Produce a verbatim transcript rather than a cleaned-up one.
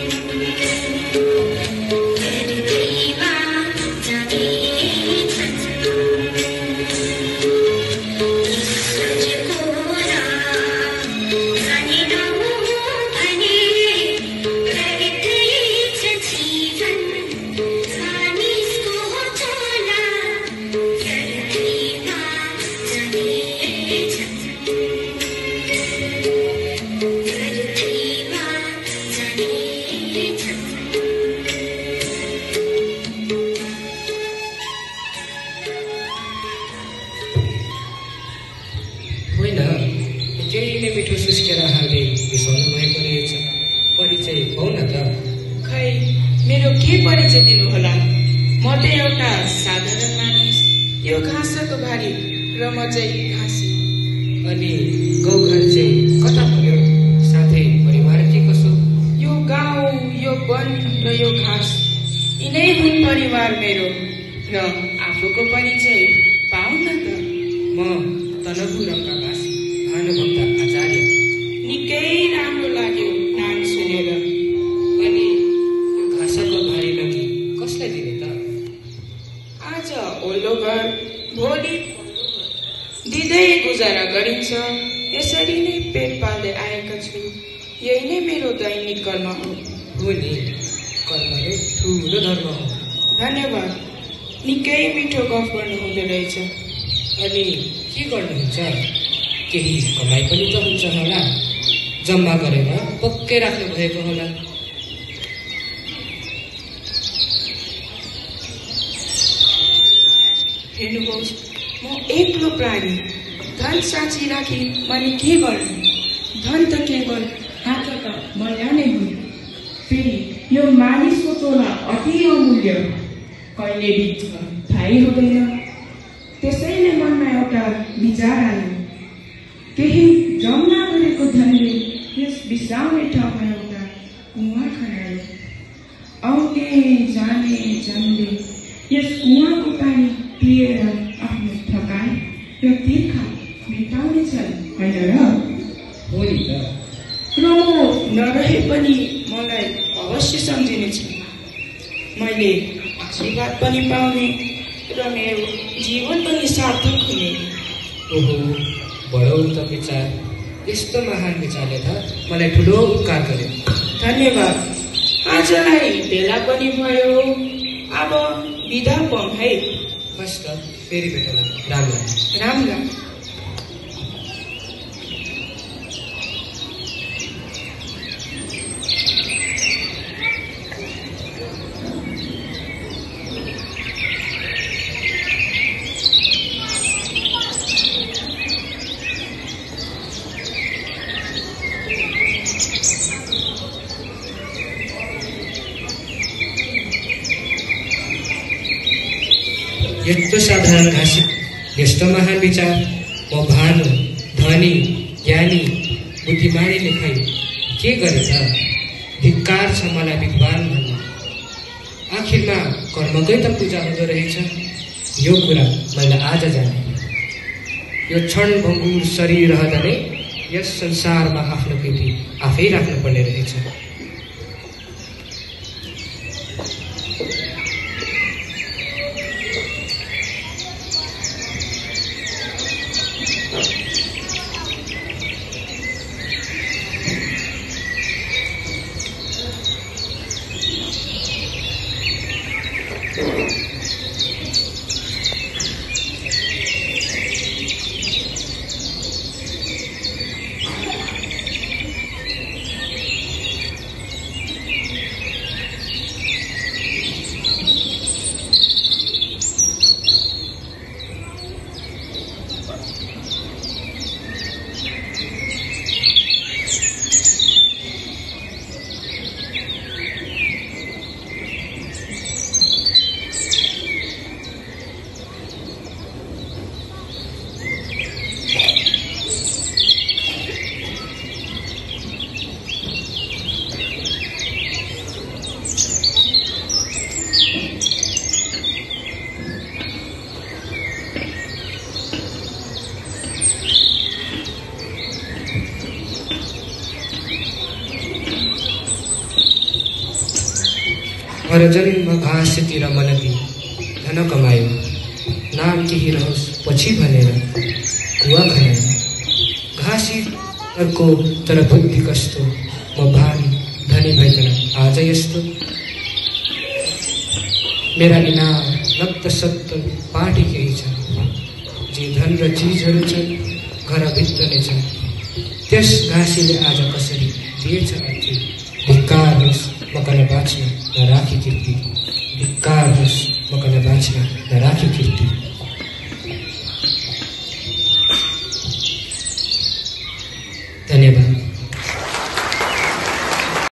जम्मा गरेर पक्कै राख्नु भएको होला। हेर्नुहोस्, म एक्लो प्राणी, धन साँची राखी मैले के गर्नु? धन त केवल हातका मैला नै हुन्। फेरि यो मानिसको तोला अति अमूल्य, कहिले बित्छ थाहै हुँदैन। त्यसैले मनमा एउटा विचार आयो, केही जम्मा गरेको धनले यस बिसाउने ठाउँमा एउटा कुवा खनायो। आउने जाने जनले यस कुवाको पानी पिएर आफ्नो थकाइ र तिर्खा मेटाउनेछन्, होइन र? हो नि त। र म नरहे पनि मलाई अवश्य सम्झिनेछ। मैले आशीर्वाद पनि पाउने र मेरो जीवन पनि सार्थक हुने। ओहो, बडो त विचार। यस्तो महान विचारले त मलाई ठुलो उपकार गर्यो। धन्यवाद। आजलाई बेला पनि भयो, अब बिदा पाऊँ है। हस् त, फेरि भेटौँला। राम राम। राम राम। यस्तो साधारण घाँसी, यस्तो महान विचार म भानु, धनी, ज्ञानी, बुद्धिमानी लेखाइ के गरे त? धिक्कार छ मलाई विद्वान भन्नु। आखिरमा कर्मकै त पूजा हुँदो रहेछ। यो कुरा मैले आज जाने। यो क्षण भङ्गुर शरीर रहँदा नै यस संसारमा आफ्नो कृति आफै राख्नुपर्ने रहेछ। हर जन्म घाँसतिर मन दिई धन कमायो नाम केही रहोस् पछि भनेर कुवा खनायो घाँसीहरूको तर बुद्धि कस्तो म भानी धनी भइकन आज यस्तो मेरा बिना लत्त सत्त पाटी केही छ जे धन र चिजहरू छन् घरभित्र नै छन् त्यस घाँसीले आज कसरी दिएछ अर्थी धिक्कार होस् मकन बाँच्न नराखी कीर्ति धिक्कार होस् मकन बाँच्न नराखी कीर्ति